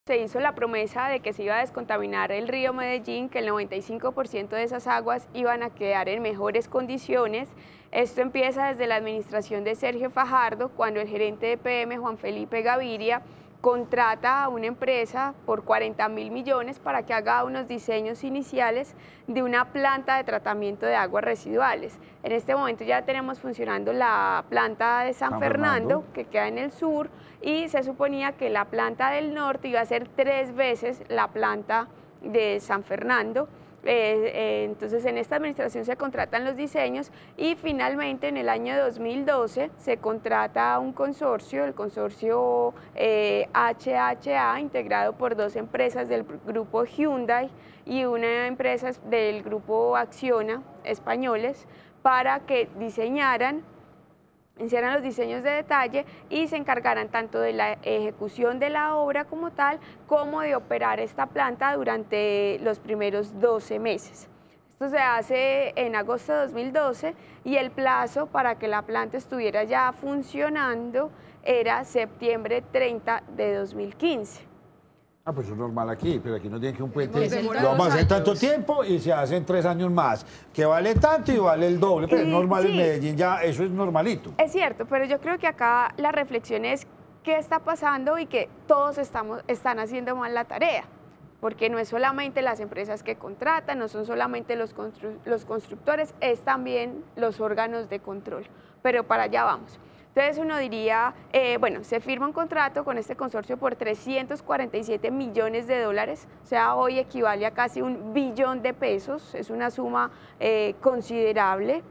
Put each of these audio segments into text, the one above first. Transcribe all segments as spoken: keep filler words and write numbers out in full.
Se hizo la promesa de que se iba a descontaminar el río Medellín, que el noventa y cinco por ciento de esas aguas iban a quedar en mejores condiciones. Esto empieza desde la administración de Sergio Fajardo, cuando el gerente de E P M, Juan Felipe Gaviria, contrata a una empresa por cuarenta mil millones para que haga unos diseños iniciales de una planta de tratamiento de aguas residuales. En este momento ya tenemos funcionando la planta de San, San Fernando, Fernando, que queda en el sur, y se suponía que la planta del norte iba a ser tres veces la planta de San Fernando. Eh, eh, entonces en esta administración se contratan los diseños y finalmente en el año dos mil doce se contrata un consorcio, el consorcio eh, H H A, integrado por dos empresas del grupo Hyundai y una empresa del grupo Acciona, españoles, para que diseñaran hicieran los diseños de detalle y se encargaran tanto de la ejecución de la obra como tal, como de operar esta planta durante los primeros doce meses. Esto se hace en agosto de dos mil doce y el plazo para que la planta estuviera ya funcionando era septiembre treinta de dos mil quince. Ah, pues eso es normal aquí, pero aquí no tienen que un puente, lo vamos a hacer tanto tiempo y se hacen tres años más, que vale tanto y vale el doble, pero es normal sí. En Medellín ya eso es normalito. Es cierto, pero yo creo que acá la reflexión es qué está pasando y que todos estamos, están haciendo mal la tarea, porque no es solamente las empresas que contratan, no son solamente los, constru los constructores, es también los órganos de control, pero para allá vamos. Entonces uno diría, eh, bueno, se firma un contrato con este consorcio por trescientos cuarenta y siete millones de dólares, o sea, hoy equivale a casi un billón de pesos, es una suma eh, considerable,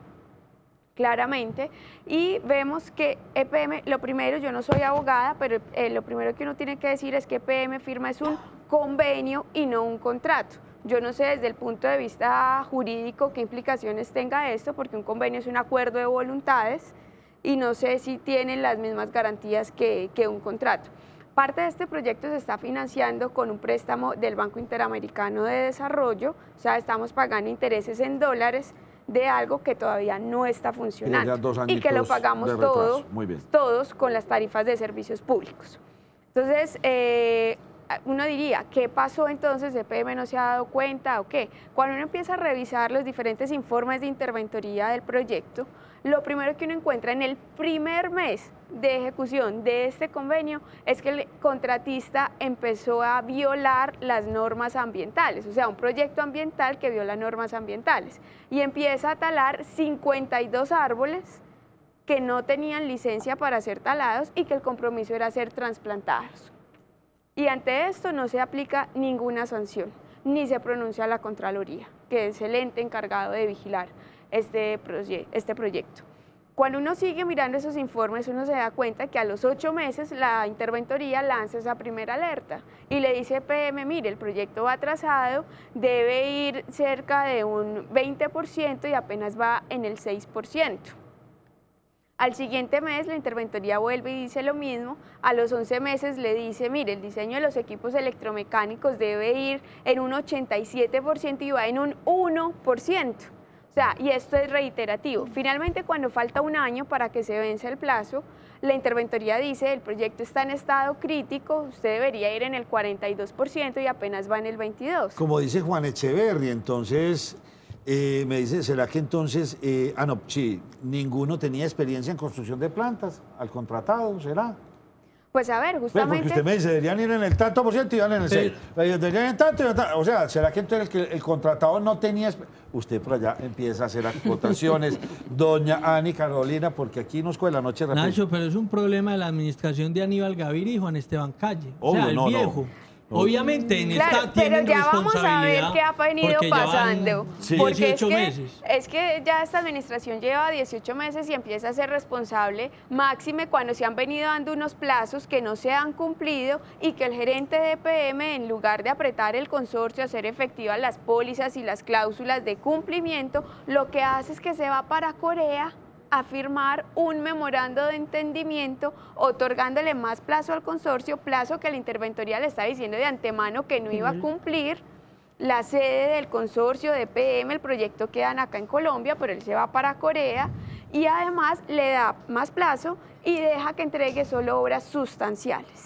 claramente, y vemos que E P M, lo primero, yo no soy abogada, pero eh, lo primero que uno tiene que decir es que E P M firma es un convenio y no un contrato. Yo no sé desde el punto de vista jurídico qué implicaciones tenga esto, porque un convenio es un acuerdo de voluntades, y no sé si tienen las mismas garantías que, que un contrato. Parte de este proyecto se está financiando con un préstamo del Banco Interamericano de Desarrollo, o sea, estamos pagando intereses en dólares de algo que todavía no está funcionando y, y que lo pagamos todo, todos con las tarifas de servicios públicos. Entonces, eh, uno diría, ¿qué pasó entonces? ¿E P M no se ha dado cuenta o qué? Cuando uno empieza a revisar los diferentes informes de interventoría del proyecto, lo primero que uno encuentra en el primer mes de ejecución de este convenio es que el contratista empezó a violar las normas ambientales, o sea, un proyecto ambiental que viola normas ambientales, y empieza a talar cincuenta y dos árboles que no tenían licencia para ser talados y que el compromiso era ser trasplantados. Y ante esto no se aplica ninguna sanción, ni se pronuncia la Contraloría, que es el ente encargado de vigilar este, proye este proyecto. Cuando uno sigue mirando esos informes, uno se da cuenta que a los ocho meses la interventoría lanza esa primera alerta y le dice a E P M, mire, el proyecto va atrasado, debe ir cerca de un veinte por ciento y apenas va en el seis por ciento. Al siguiente mes la interventoría vuelve y dice lo mismo, a los once meses le dice, mire, el diseño de los equipos electromecánicos debe ir en un ochenta y siete por ciento y va en un uno por ciento. O sea, y esto es reiterativo. Finalmente, cuando falta un año para que se vence el plazo, la interventoría dice, el proyecto está en estado crítico, usted debería ir en el cuarenta y dos por ciento y apenas va en el veintidós por ciento. Como dice Juan Echeverri, entonces... Eh, me dice, ¿será que entonces, eh, ah no, sí, ninguno tenía experiencia en construcción de plantas al contratado, será? Pues a ver, justamente... Pues porque usted me dice, deberían ir en el tanto por ciento y van en el sí. seis. Deberían ir en tanto y en tanto. O sea, ¿será que entonces el, el contratado no tenía... Usted por allá empieza a hacer acotaciones, doña Ani Carolina, porque aquí nos cuela la noche rápido. Nacho, pero es un problema de la administración de Aníbal Gaviria y Juan Esteban Calle. Obvio, o sea, el no, viejo. No. Obviamente en claro, esta tienen pero ya vamos a ver qué ha venido pasando. Sí. Porque dieciocho es que, meses. Es que ya esta administración lleva dieciocho meses y empieza a ser responsable, máxime cuando se han venido dando unos plazos que no se han cumplido y que el gerente de E P M, en lugar de apretar el consorcio, hacer efectivas las pólizas y las cláusulas de cumplimiento, lo que hace es que se va para Corea a firmar un memorando de entendimiento otorgándole más plazo al consorcio, plazo que la interventoría le está diciendo de antemano que no iba a cumplir. La sede del consorcio de E P M, el proyecto quedan acá en Colombia, pero él se va para Corea y además le da más plazo y deja que entregue solo obras sustanciales.